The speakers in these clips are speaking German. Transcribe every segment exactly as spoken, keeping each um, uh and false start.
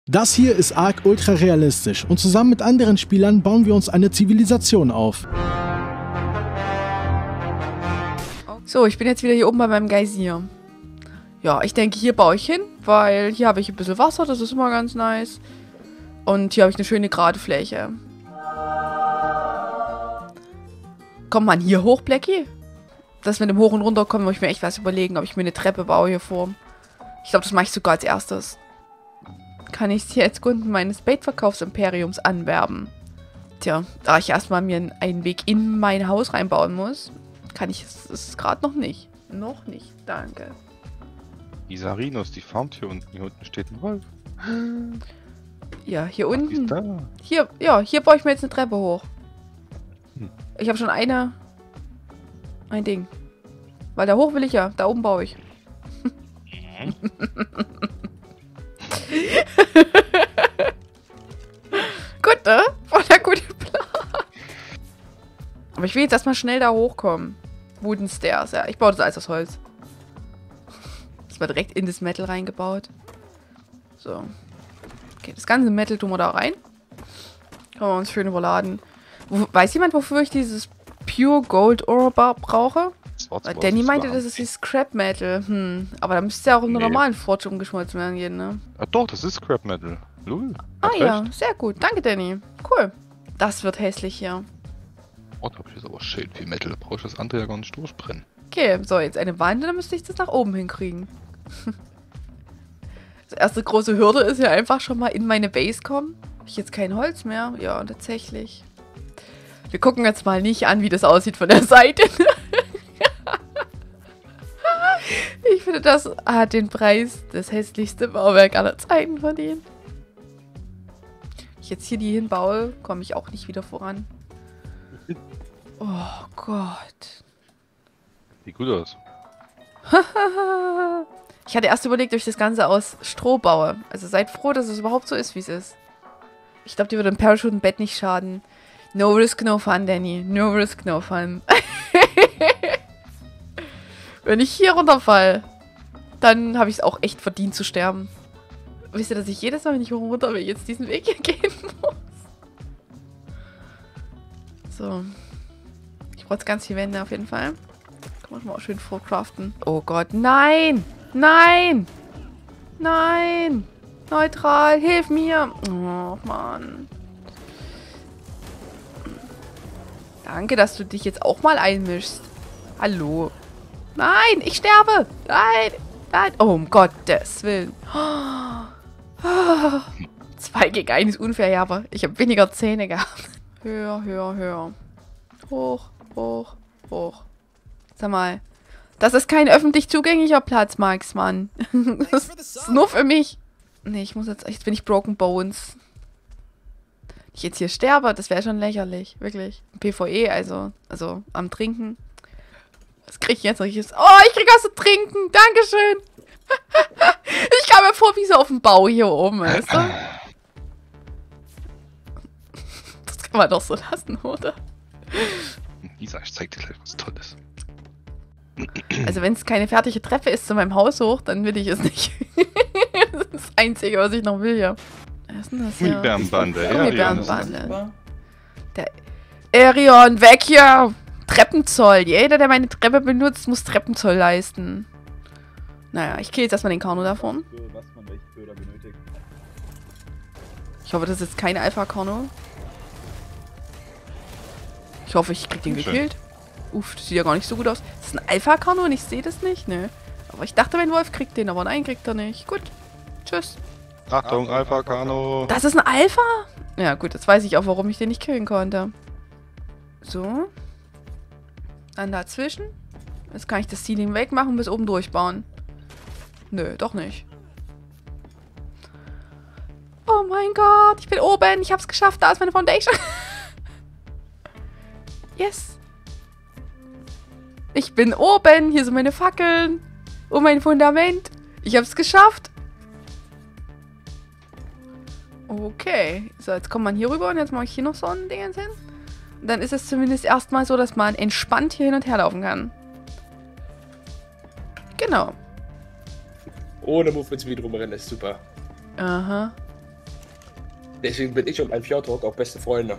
Das hier ist Ark ultra realistisch und zusammen mit anderen Spielern bauen wir uns eine Zivilisation auf. So, ich bin jetzt wieder hier oben bei meinem Geysir. Ja, ich denke, hier baue ich hin, weil hier habe ich ein bisschen Wasser, das ist immer ganz nice. Und hier habe ich eine schöne gerade Fläche. Kommt man hier hoch, Blackie? Das mit dem Hoch- und Runterkommen, muss ich mir echt was überlegen, ob ich mir eine Treppe baue hier vor. Ich glaube, das mache ich sogar als erstes. Kann ich sie als Kunden meines Bait-Verkaufsimperiums anwerben? Tja, da ich erstmal mir einen Weg in mein Haus reinbauen muss, kann ich es, es gerade noch nicht. Noch nicht, danke. Isarinos, die farmt hier unten. Hier unten steht ein Wolf. Ja, hier Ach, wie unten. ist da? Hier, ja, hier baue ich mir jetzt eine Treppe hoch. Hm. Ich habe schon eine... Ein Ding. Weil da hoch will ich ja. Da oben baue ich. Gut, ne? War der gute Plan. Aber ich will jetzt erstmal schnell da hochkommen. Wooden Stairs, ja. Ich baue das alles aus Holz. Das war direkt in das Metal reingebaut. So. Okay, das ganze Metal tun wir da rein. Können wir uns schön überladen. Wo, weiß jemand, wofür ich dieses Pure Gold Ore brauche? Weil Danny meinte, das ist wie Scrap Metal. Hm, aber da müsste ja auch in der Nee. normalen Forge umgeschmolzen werden gehen, ne? Ah doch, das ist Scrap Metal. Lul. Ah Hat ja, recht. sehr gut. Danke, Danny. Cool. Das wird hässlich hier. Oh, da hab ich jetzt aber schön viel Metal. Da brauche ich das andere ja gar nicht durchbrennen. Okay, so, jetzt eine Wand, dann müsste ich das nach oben hinkriegen. Das erste große Hürde ist ja einfach schon mal in meine Base kommen. Habe ich jetzt kein Holz mehr? Ja, tatsächlich. Wir gucken jetzt mal nicht an, wie das aussieht von der Seite. Ich finde, das hat den Preis das hässlichste Bauwerk aller Zeiten verdient. Wenn ich jetzt hier die hinbaue, komme ich auch nicht wieder voran. Oh Gott. Sieht gut aus. Ich hatte erst überlegt, ob ich das Ganze aus Stroh baue. Also seid froh, dass es überhaupt so ist, wie es ist. Ich glaube, die würde im Parachute-Bett nicht schaden. No risk, no fun, Danny. No risk, no fun. Wenn ich hier runterfall, dann habe ich es auch echt verdient zu sterben. Wisst ihr, dass ich jedes Mal, wenn ich hoch und runter will, jetzt diesen Weg hier gehen muss? So. Ich brauche jetzt ganz viele Wände auf jeden Fall. Kann man schon mal auch schön vorcraften. Oh Gott, nein! Nein! Nein! Neutral, hilf mir! Oh, Mann. Danke, dass du dich jetzt auch mal einmischst. Hallo. Nein, ich sterbe! Nein! Nein! Oh, um Gottes Willen. Oh. Zwei gegen einen ist unfair, ja, aber ich habe weniger Zähne gehabt. Höher, höher, höher. Hoch, hoch, hoch. Sag mal. Das ist kein öffentlich zugänglicher Platz, Max, Mann. Das ist nur für mich. Nee, ich muss jetzt... Jetzt bin ich Broken Bones. Ich jetzt hier sterbe, das wäre schon lächerlich. Wirklich. PvE, also... Also, am Trinken. Was krieg ich jetzt noch? Oh, ich krieg was zu trinken. Dankeschön. Ich kam mir vor, wie so auf dem Bau hier oben, weißt du? Das kann man doch so lassen, oder? Isa, ich zeig dir gleich was Tolles. Also wenn es keine fertige Treppe ist zu meinem Haus hoch, dann will ich es nicht. Das ist das Einzige, was ich noch will hier. Was ist denn das hier? Gummibärenbande. Gummibärenbande. Der Erion, weg hier! Treppenzoll. Jeder, der meine Treppe benutzt, muss Treppenzoll leisten. Naja, ich kill jetzt erstmal den Kano davon. Für was man welche Köder benötigt. Ich hoffe, das ist jetzt kein Alpha-Kano. Ich hoffe, ich krieg den Schön. gekillt. Uff, das sieht ja gar nicht so gut aus. Das ist ein Alpha-Kano und ich sehe das nicht, ne? Aber ich dachte, mein Wolf kriegt den, aber nein, kriegt er nicht. Gut. Tschüss. Achtung, Alpha Kano. Das ist ein Alpha? Ja, gut, jetzt weiß ich auch, warum ich den nicht killen konnte. So. Dann dazwischen. Jetzt kann ich das Ceiling wegmachen und bis oben durchbauen. Nö, doch nicht. Oh mein Gott, ich bin oben. Ich hab's geschafft. Da ist meine Foundation. Yes. Ich bin oben. Hier sind meine Fackeln. Und mein Fundament. Ich hab's geschafft. Okay. So, jetzt kommt man hier rüber und jetzt mache ich hier noch so ein Ding hin. Und dann ist es zumindest erstmal so, dass man entspannt hier hin und her laufen kann. Genau. Ohne Movement Speed rumrennen ist super. Aha. Deswegen bin ich und ein Fjordrock auch beste Freunde.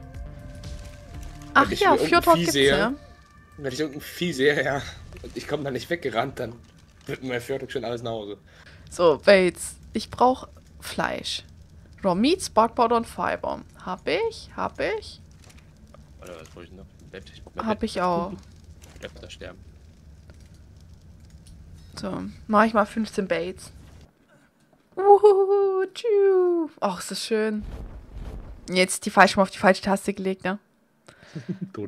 Ach ich ja, mir irgendein Fjordrock Vieh gibt's sehe, ja. Wenn ich irgendein Vieh sehe, ja, und ich komme da nicht weggerannt, dann wird mein Fjordrock schon alles nach Hause. So, Bates. Ich brauche Fleisch. Raw Meat, Spark Powder und Fiber. Hab ich? Hab ich? Oder was brauche ich noch? Bett, ich brauch mehr Hab Bett. ich auch. Ich darf da sterben. So, mach ich mal fünfzehn Baits. Uhuhu, tschu. Ach, ist das schön. Jetzt die falsche mal auf die falsche Taste gelegt, ne? Tot.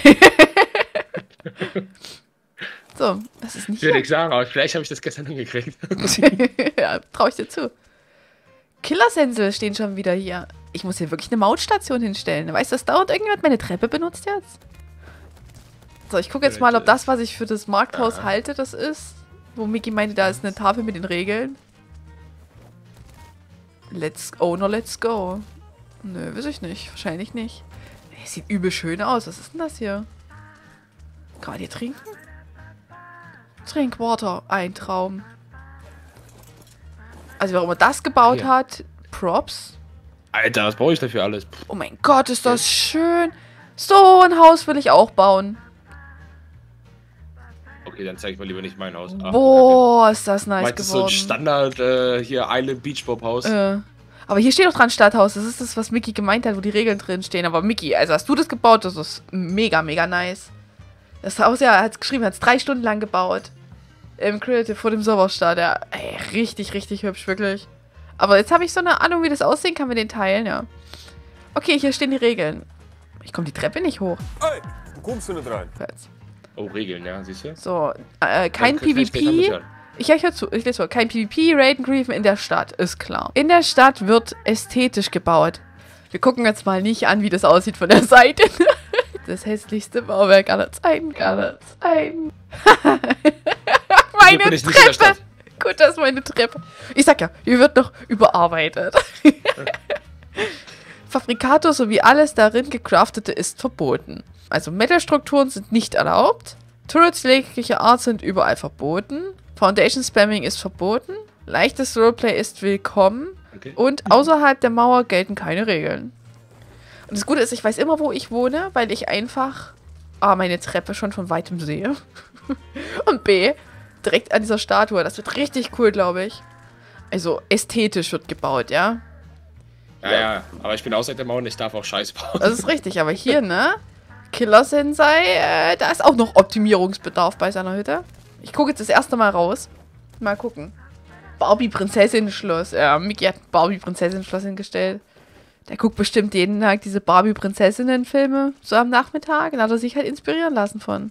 So, das ist nicht Ich will hier. nichts sagen, aber vielleicht habe ich das gestern hingekriegt. Ja, trau ich dir zu. Killersensel stehen schon wieder hier. Ich muss hier wirklich eine Mautstation hinstellen. Weißt du, das dauert irgendjemand meine Treppe benutzt jetzt? So, ich gucke jetzt mal, ob das, was ich für das Markthaus Aha. halte, das ist. Wo Mickey meinte, da ist eine Tafel mit den Regeln. Let's Owner, let's go. Nö, weiß ich nicht. Wahrscheinlich nicht. Ey, sieht übel schön aus. Was ist denn das hier? Kann man hier trinken? Trinkwater. Ein Traum. Also, warum er das gebaut Hier. hat, Props. Alter, was brauche ich dafür alles? Pff, Oh mein Gott, ist das schön. So ein Haus will ich auch bauen. Okay, dann zeige ich mal lieber nicht mein Haus. Ah, Boah, ist das nice Meinst du so ein geworden. Standard äh, hier Island Beach Bob Haus? Äh, aber hier steht doch dran Stadthaus. Das ist das, was Mickey gemeint hat, wo die Regeln drin stehen. Aber Mickey, also hast du das gebaut? Das ist mega, mega nice. Das Haus, ja, hat es geschrieben, hat es drei Stunden lang gebaut. Im Creative vor dem Serverstart. Ja, ey, richtig, richtig hübsch, wirklich. Aber jetzt habe ich so eine Ahnung, wie das aussehen kann mit den Teilen, ja. Okay, hier stehen die Regeln. Ich komme die Treppe nicht hoch. Ey, wo kommst du nicht rein? Jetzt. Oh, Regeln, ja, siehst du? So, äh, kein Dann kann ich gleich damit PvP. hören. Ich, ich höre zu, ich lese vor. Kein PvP, Raid and Griefen in der Stadt, ist klar. In der Stadt wird ästhetisch gebaut. Wir gucken jetzt mal nicht an, wie das aussieht von der Seite. Das hässlichste Bauwerk aller Zeiten, aller Zeiten. Meine bin ich nicht in der Treppe. Stadt. Gut, das ist meine Treppe. Ich sag ja, hier wird noch überarbeitet. Fabrikator sowie alles darin gecraftete ist verboten. Also Metal-Strukturen sind nicht erlaubt. Turrets jeglicher Art sind überall verboten. Foundation Spamming ist verboten. Leichtes Roleplay ist willkommen. Okay. Und außerhalb der Mauer gelten keine Regeln. Und das Gute ist, ich weiß immer, wo ich wohne, weil ich einfach A, meine Treppe schon von weitem sehe. Und B, direkt an dieser Statue. Das wird richtig cool, glaube ich. Also ästhetisch wird gebaut, ja. Ja, ja, aber ich bin außerhalb der Mauer und ich darf auch Scheiß bauen. Das ist richtig, aber hier, ne? Killer Sensei, äh, da ist auch noch Optimierungsbedarf bei seiner Hütte. Ich gucke jetzt das erste Mal raus. Mal gucken. Barbie-Prinzessin-Schloss. Ja, Mickey hat ein Barbie-Prinzessin-Schloss hingestellt. Der guckt bestimmt jeden Tag diese Barbie-Prinzessinnen-Filme so am Nachmittag. Da hat er sich halt inspirieren lassen von.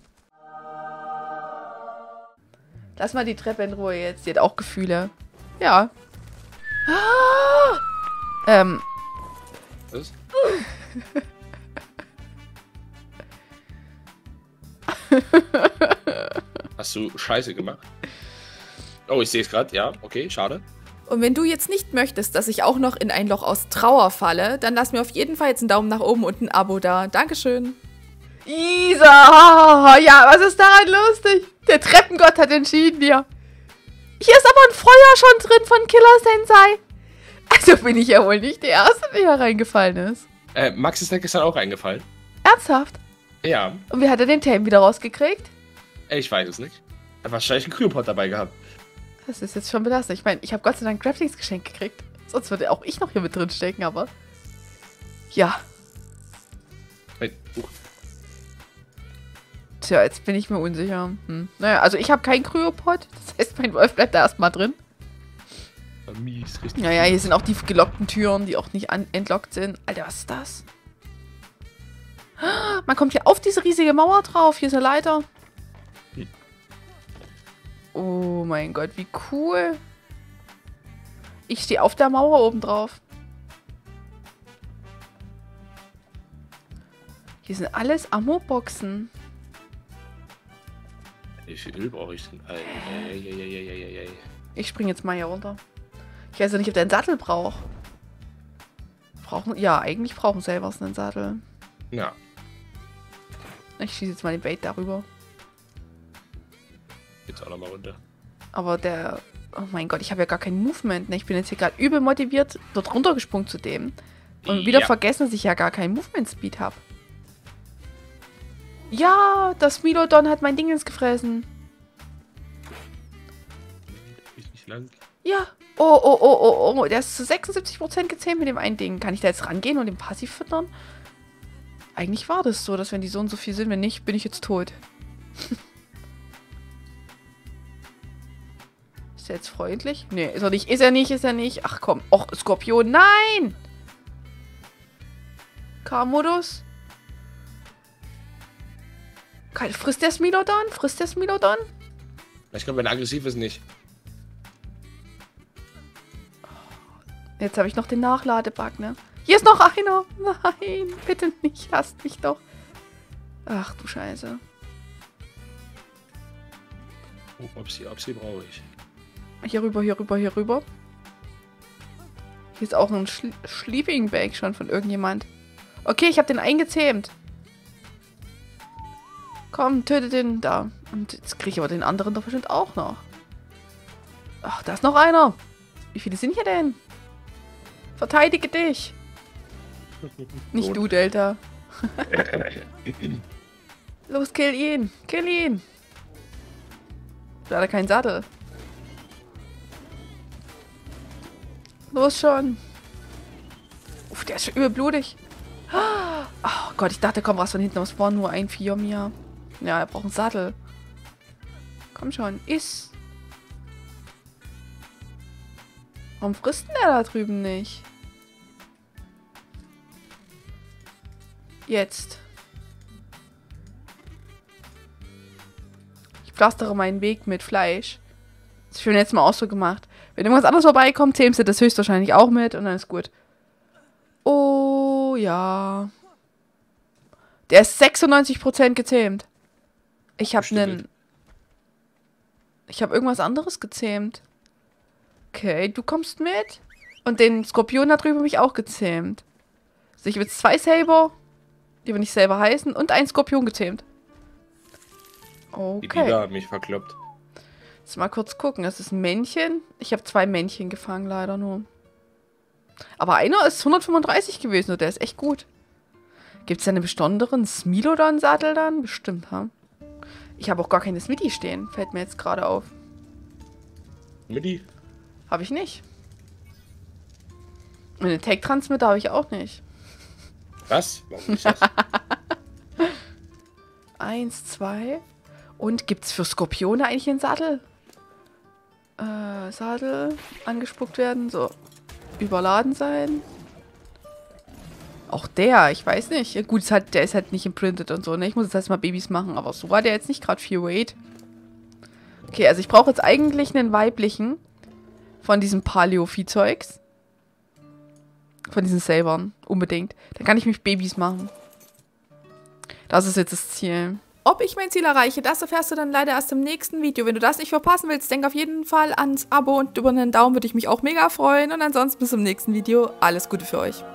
Lass mal die Treppe in Ruhe jetzt. Die hat auch Gefühle. Ja. Ah! Ähm. Was? Hast du Scheiße gemacht? Oh, ich sehe es gerade, ja, okay, schade. Und wenn du jetzt nicht möchtest, dass ich auch noch in ein Loch aus Trauer falle, dann lass mir auf jeden Fall jetzt einen Daumen nach oben und ein Abo da. Dankeschön. Isa! Ja, was ist daran lustig? Der Treppengott hat entschieden, ja. Hier ist aber ein Feuer schon drin von Killer Sensei. Also bin ich ja wohl nicht die Erste, die hier reingefallen ist. Äh, Max ist da gestern auch reingefallen. Ernsthaft? Ja, Und wie hat er den Tame wieder rausgekriegt? äh, ich weiß es nicht. Er hat wahrscheinlich einen Cryopod dabei gehabt. Das ist jetzt schon belastend. Ich meine, ich habe Gott sei Dank Grapplings-Geschenk gekriegt. Sonst würde auch ich noch hier mit drin stecken, aber... Ja. Wait, uh, Tja, jetzt bin ich mir unsicher. Hm. Naja, also ich habe keinen Kryopod. Das heißt, mein Wolf bleibt da erstmal drin. mies, richtig. Naja, hier sind auch die gelockten Türen, die auch nicht an entlockt sind. Alter, was ist das? Man kommt hier auf diese riesige Mauer drauf. Hier ist eine Leiter. Oh mein Gott, wie cool. Ich stehe auf der Mauer oben drauf. Hier sind alles Ammo-Boxen. Wie viel Öl brauche ich denn? Ei, ei, ei, ei, ei, ei, ei. Ich springe jetzt mal hier runter. Ich weiß ja nicht, ob der einen Sattel braucht. Brauchen, ja, eigentlich brauchen selber einen Sattel. Ja. Ich schieße jetzt mal den Bait darüber. Jetzt auch nochmal runter. Aber der... Oh mein Gott, ich habe ja gar kein Movement. Ne? Ich bin jetzt hier gerade übel motiviert, dort runtergesprungen zu dem. Und wieder Ja. vergessen, dass ich ja gar keinen Movement Speed habe. Ja, das Milodon hat mein Dingens gefressen. Richtig lang. Ja. Oh, oh, oh, oh, oh. Der ist zu sechsundsiebzig Prozent gezähmt mit dem einen Ding. Kann ich da jetzt rangehen und den passiv füttern? Eigentlich war das so, dass wenn die so und so viel sind, wenn nicht, bin ich jetzt tot. Ist er jetzt freundlich? Nee, ist er nicht. Ist er nicht, ist er nicht. Ach komm. Och, Skorpion. Nein! K-Modus. Frisst der Smilodon? Frisst der Smilodon? Ich glaube, wenn er aggressiv ist, nicht. Jetzt habe ich noch den Nachladebug, ne? Hier ist noch einer. Nein, bitte nicht. Hasst mich doch. Ach du Scheiße. Oh, Opsi, Opsi brauche ich. Hier rüber, hier rüber, hier rüber. Hier ist auch ein Schli Sleeping Bag schon von irgendjemand. Okay, ich habe den eingezähmt. Komm, töte den da. Und jetzt kriege ich aber den anderen doch bestimmt auch noch. Ach, da ist noch einer. Wie viele sind hier denn? Verteidige dich. Nicht du, Delta. Los, kill ihn. Kill ihn. Da hat er keinen Sattel. Los schon. Uff, der ist schon übel blutig. Oh Gott, ich dachte, komm, was von hinten aus war nur ein Vier mir. Ja, er braucht einen Sattel. Komm schon, iss. Warum frisst denn der da drüben nicht? Jetzt. Ich pflastere meinen Weg mit Fleisch. Das ist schon jetzt mal auch so gemacht. Wenn irgendwas anderes vorbeikommt, zählst du das höchstwahrscheinlich auch mit und dann ist gut. Oh, ja. Der ist sechsundneunzig Prozent gezähmt. Ich habe einen... Ich habe irgendwas anderes gezähmt. Okay, du kommst mit. Und den Skorpion da drüben habe ich auch gezähmt. Also ich habe jetzt zwei Saber, die wir nicht selber heißen, und einen Skorpion gezähmt. Die Okay. Biber hat mich verkloppt. Jetzt mal kurz gucken. Das ist ein Männchen. Ich habe zwei Männchen gefangen, leider nur. Aber einer ist hundertfünfunddreißig gewesen und der ist echt gut. Gibt es da einen besonderen Smilodon-Sattel dann? Bestimmt, ha? Ich habe auch gar keine Smitty stehen. Fällt mir jetzt gerade auf. Midi? Habe ich nicht. Und den Tech-Transmitter habe ich auch nicht. Was? Warum nicht das? Eins, zwei. Und gibt es für Skorpione eigentlich einen Sattel? Äh, Sattel. Angespuckt werden. So. Überladen sein. Auch der, ich weiß nicht. Ja, gut, ist halt, der ist halt nicht imprintet und so, ne? Ich muss jetzt erstmal Babys machen, aber so war der jetzt nicht gerade viel Weight. Okay, also ich brauche jetzt eigentlich einen weiblichen von diesem Paleo-Viehzeugs. Von diesen Sabern, unbedingt. Dann kann ich mich Babys machen. Das ist jetzt das Ziel. Ob ich mein Ziel erreiche, das erfährst du dann leider erst im nächsten Video. Wenn du das nicht verpassen willst, denk auf jeden Fall ans Abo und über einen Daumen würde ich mich auch mega freuen. Und ansonsten bis zum nächsten Video. Alles Gute für euch.